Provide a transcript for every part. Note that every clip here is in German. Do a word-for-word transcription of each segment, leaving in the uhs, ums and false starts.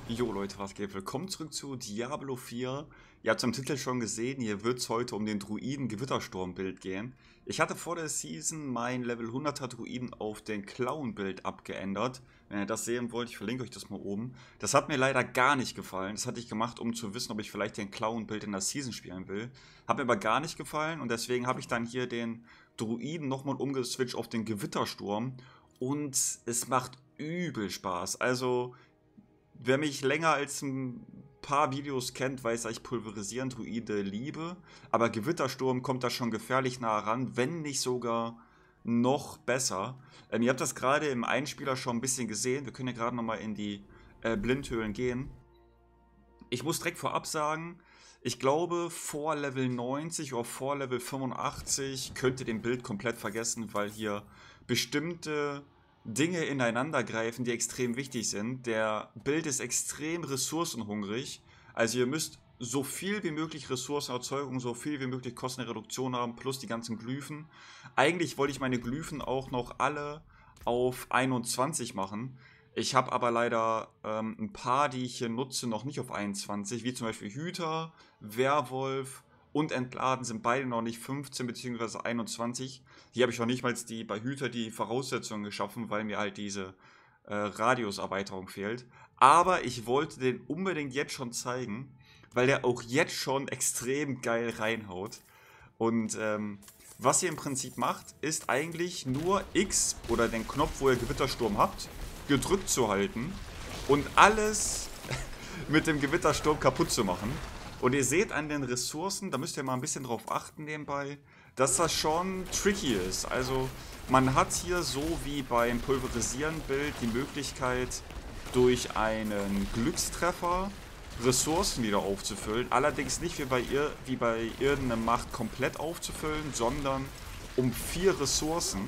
Jo Leute, was geht? Willkommen zurück zu Diablo vier. Ihr habt es am Titel schon gesehen, hier wird es heute um den Druiden Gewittersturm-Bild gehen. Ich hatte vor der Season mein Level hunderter Druiden auf den Clown-Bild abgeändert. Wenn ihr das sehen wollt, ich verlinke euch das mal oben. Das hat mir leider gar nicht gefallen. Das hatte ich gemacht, um zu wissen, ob ich vielleicht den Clown-Bild in der Season spielen will. Hat mir aber gar nicht gefallen und deswegen habe ich dann hier den Druiden nochmal umgeswitcht auf den Gewittersturm. Und es macht übel Spaß. Also... Wer mich länger als ein paar Videos kennt, weiß, dass ich Pulverisieren Druide liebe. Aber Gewittersturm kommt da schon gefährlich nah ran, wenn nicht sogar noch besser. Ähm, ihr habt das gerade im Einspieler schon ein bisschen gesehen. Wir können ja gerade nochmal in die äh, Blindhöhlen gehen. Ich muss direkt vorab sagen, ich glaube, vor Level neunzig oder vor Level fünfundachtzig könnt ihr den Bild komplett vergessen, weil hier bestimmte Dinge ineinander greifen, die extrem wichtig sind. Der Bild ist extrem ressourcenhungrig. Also ihr müsst so viel wie möglich Ressourcenerzeugung, so viel wie möglich Kostenreduktion haben, plus die ganzen Glyphen. Eigentlich wollte ich meine Glyphen auch noch alle auf einundzwanzig machen. Ich habe aber leider ähm, ein paar, die ich hier nutze, noch nicht auf einundzwanzig, wie zum Beispiel Hüter, Werwolf und Entladen sind beide noch nicht fünfzehn bzw. einundzwanzig. Hier habe ich noch nicht mal die, bei Hüter die Voraussetzungen geschaffen, weil mir halt diese äh, Radiuserweiterung fehlt. Aber ich wollte den unbedingt jetzt schon zeigen, weil der auch jetzt schon extrem geil reinhaut. Und ähm, was ihr im Prinzip macht, ist eigentlich nur X oder den Knopf, wo ihr Gewittersturm habt, gedrückt zu halten und alles mit dem Gewittersturm kaputt zu machen. Und ihr seht an den Ressourcen, da müsst ihr mal ein bisschen drauf achten nebenbei, dass das schon tricky ist. Also man hat hier so wie beim Pulverisieren-Bild die Möglichkeit, durch einen Glückstreffer Ressourcen wieder aufzufüllen. Allerdings nicht wie bei, ihr, wie bei irgendeiner Macht komplett aufzufüllen, sondern um vier Ressourcen.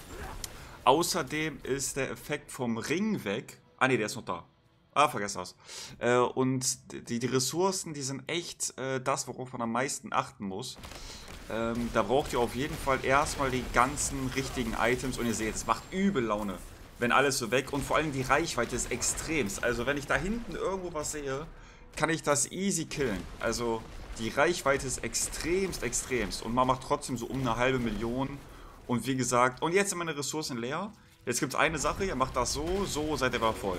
Außerdem ist der Effekt vom Ring weg. Ah ne, der ist noch da. Ah, vergesst das. Äh, und die, die Ressourcen, die sind echt äh, das, worauf man am meisten achten muss. Ähm, da braucht ihr auf jeden Fall erstmal die ganzen richtigen Items. Und ihr seht, es macht übel Laune, wenn alles so weg. Und vor allem die Reichweite ist extremst. Also wenn ich da hinten irgendwo was sehe, kann ich das easy killen. Also die Reichweite ist extremst, extremst. Und man macht trotzdem so um eine halbe Million. Und wie gesagt, und jetzt sind meine Ressourcen leer. Jetzt gibt es eine Sache, ihr macht das so, so seid ihr aber voll.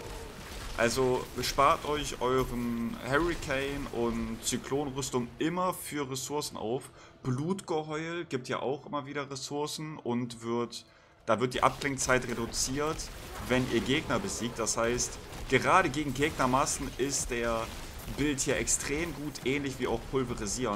Also spart euch euren Hurricane und Zyklonrüstung immer für Ressourcen auf. Blutgeheul gibt ja auch immer wieder Ressourcen und wird, da wird die Abklingzeit reduziert, wenn ihr Gegner besiegt. Das heißt, gerade gegen Gegnermassen ist der Bild hier extrem gut, ähnlich wie auch Pulverisieren.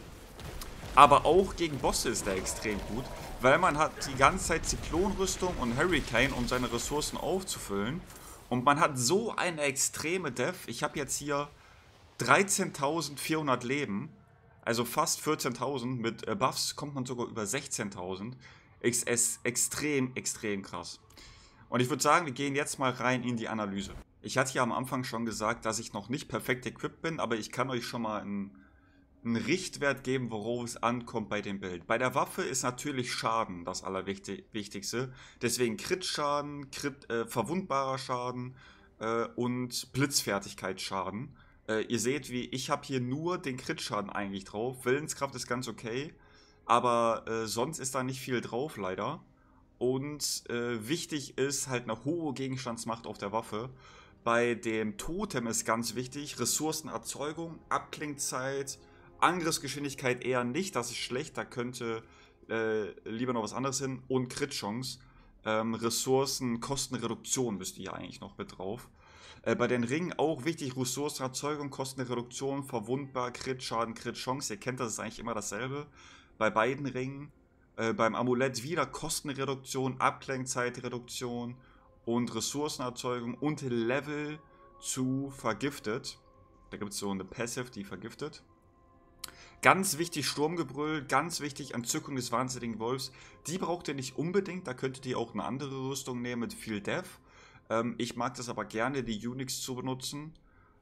Aber auch gegen Bosse ist er extrem gut, weil man hat die ganze Zeit Zyklonrüstung und Hurricane, um seine Ressourcen aufzufüllen. Und man hat so eine extreme Def. Ich habe jetzt hier dreizehntausendvierhundert Leben, also fast vierzehntausend. Mit äh, Buffs kommt man sogar über sechzehntausend. Es ist extrem, extrem krass. Und ich würde sagen, wir gehen jetzt mal rein in die Analyse. Ich hatte ja am Anfang schon gesagt, dass ich noch nicht perfekt equipped bin, aber ich kann euch schon mal einen, einen Richtwert geben, worauf es ankommt bei dem Bild. Bei der Waffe ist natürlich Schaden das Allerwichtigste. Deswegen Crit-Schaden, Crit, äh, verwundbarer Schaden äh, und Blitzfertigkeitsschaden. Äh, ihr seht, wie ich habe hier nur den Crit-Schaden eigentlich drauf. Willenskraft ist ganz okay, aber äh, sonst ist da nicht viel drauf leider. Und äh, wichtig ist halt eine hohe Gegenstandsmacht auf der Waffe. Bei dem Totem ist ganz wichtig, Ressourcenerzeugung, Abklingzeit, Angriffsgeschwindigkeit eher nicht, das ist schlecht, da könnte äh, lieber noch was anderes hin. Und Crit-Chance, ähm, Ressourcen, Kostenreduktion müsste hier eigentlich noch mit drauf. Äh, bei den Ringen auch wichtig, Ressourcenerzeugung, Kostenreduktion, verwundbar, Crit-Schaden, Crit-Chance, ihr kennt das, ist eigentlich immer dasselbe. Bei beiden Ringen. Äh, beim Amulett wieder Kostenreduktion, Abklingzeitreduktion und Ressourcenerzeugung und Level zu vergiftet. Da gibt es so eine Passive, die vergiftet. Ganz wichtig Sturmgebrüll, ganz wichtig Entzückung des wahnsinnigen Wolfs. Die braucht ihr nicht unbedingt, da könntet ihr auch eine andere Rüstung nehmen mit viel Def. Ähm, ich mag das aber gerne, die Unix zu benutzen.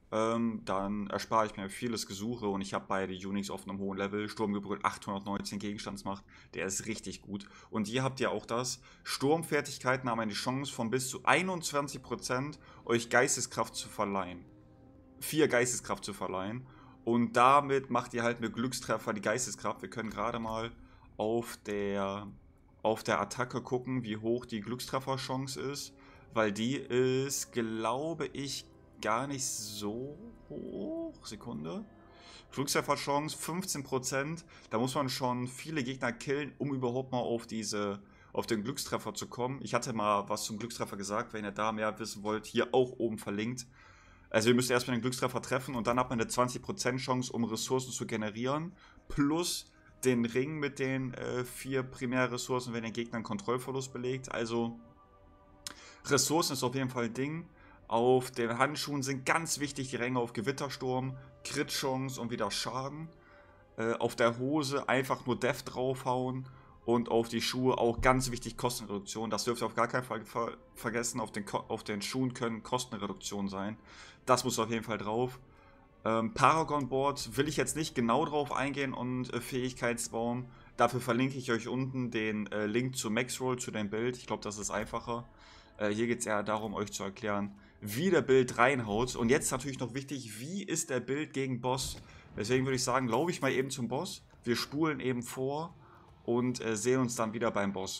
ähm, dann erspare ich mir vieles Gesuche und ich habe beide Unix auf einem hohen Level. Sturmgebrüll achthundertneunzehn Gegenstandsmacht, der ist richtig gut. Und hier habt ihr auch das. Sturmfertigkeiten haben eine Chance von bis zu einundzwanzig Prozent euch Geisteskraft zu verleihen. Vier Geisteskraft zu verleihen. Und damit macht ihr halt mit Glückstreffer die Geisteskraft. Wir können gerade mal auf der, auf der Attacke gucken, wie hoch die Glückstrefferchance ist. Weil die ist, glaube ich, gar nicht so hoch. Sekunde. Glückstrefferchance fünfzehn Prozent. Da muss man schon viele Gegner killen, um überhaupt mal auf diese auf den Glückstreffer zu kommen. Ich hatte mal was zum Glückstreffer gesagt, wenn ihr da mehr wissen wollt, hier auch oben verlinkt. Also ihr müsst erstmal den Glückstreffer treffen und dann hat man eine zwanzig Prozent Chance, um Ressourcen zu generieren. Plus den Ring mit den äh, vier Primärressourcen, wenn der Gegner einen Kontrollverlust belegt. Also Ressourcen ist auf jeden Fall ein Ding. Auf den Handschuhen sind ganz wichtig die Ränge auf Gewittersturm, Crit-Chance und wieder Schaden. Äh, auf der Hose einfach nur Death draufhauen. Und auf die Schuhe auch ganz wichtig Kostenreduktion. Das dürft ihr auf gar keinen Fall ver vergessen. Auf den, auf den Schuhen können Kostenreduktion sein. Das muss auf jeden Fall drauf. Ähm, Paragon Board will ich jetzt nicht genau drauf eingehen und äh, Fähigkeitsbaum. Dafür verlinke ich euch unten den äh, Link zu Maxroll, zu dem Bild. Ich glaube, das ist einfacher. Äh, hier geht es eher darum, euch zu erklären, wie der Bild reinhaut. Und jetzt natürlich noch wichtig, wie ist der Bild gegen Boss? Deswegen würde ich sagen, laufe ich mal eben zum Boss. Wir spulen eben vor. Und äh, sehen uns dann wieder beim Boss.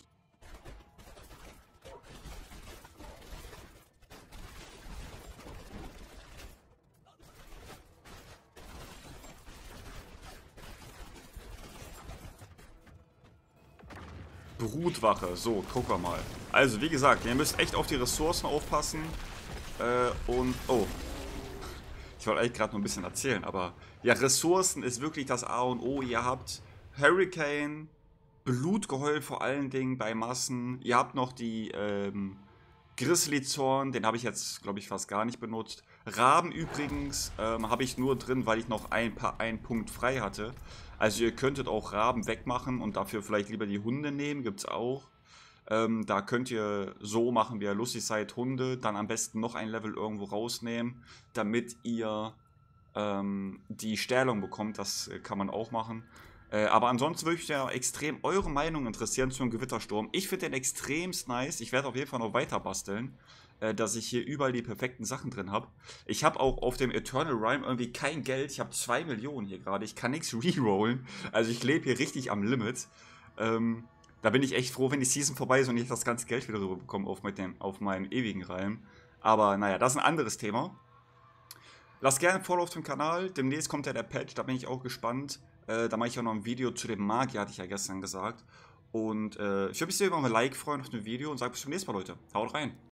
Brutwache, so, gucken wir mal. Also, wie gesagt, ihr müsst echt auf die Ressourcen aufpassen. Äh, und, oh. Ich wollte eigentlich gerade noch ein bisschen erzählen, aber ja, Ressourcen ist wirklich das A und O. Ihr habt Hurricane, Blutgeheul vor allen Dingen bei Massen. Ihr habt noch die ähm, Grizzly-Zorn, den habe ich jetzt, glaube ich, fast gar nicht benutzt. Raben übrigens ähm, habe ich nur drin, weil ich noch ein paar, einen Punkt frei hatte. Also ihr könntet auch Raben wegmachen und dafür vielleicht lieber die Hunde nehmen, gibt es auch. Ähm, da könnt ihr so machen, wie ihr lustig seid, Hunde, dann am besten noch ein Level irgendwo rausnehmen, damit ihr ähm, die Stählung bekommt, das äh, kann man auch machen. Äh, aber ansonsten würde mich ja extrem eure Meinung interessieren zum Gewittersturm. Ich finde den extremst nice. Ich werde auf jeden Fall noch weiter basteln, äh, dass ich hier überall die perfekten Sachen drin habe. Ich habe auch auf dem Eternal Rhyme irgendwie kein Geld. Ich habe zwei Millionen hier gerade. Ich kann nichts rerollen. Also ich lebe hier richtig am Limit. Ähm, da bin ich echt froh, wenn die Season vorbei ist und ich das ganze Geld wieder rüber bekomme auf, mit dem, auf meinen ewigen Reim. Aber naja, das ist ein anderes Thema. Lasst gerne ein Follow auf dem Kanal. Demnächst kommt ja der Patch, da bin ich auch gespannt. Äh, da mache ich auch noch ein Video zu dem Magier, hatte ich ja gestern gesagt. Und äh, ich würde mich sehr über ein Like freuen auf dem Video und sage bis zum nächsten Mal, Leute. Haut rein.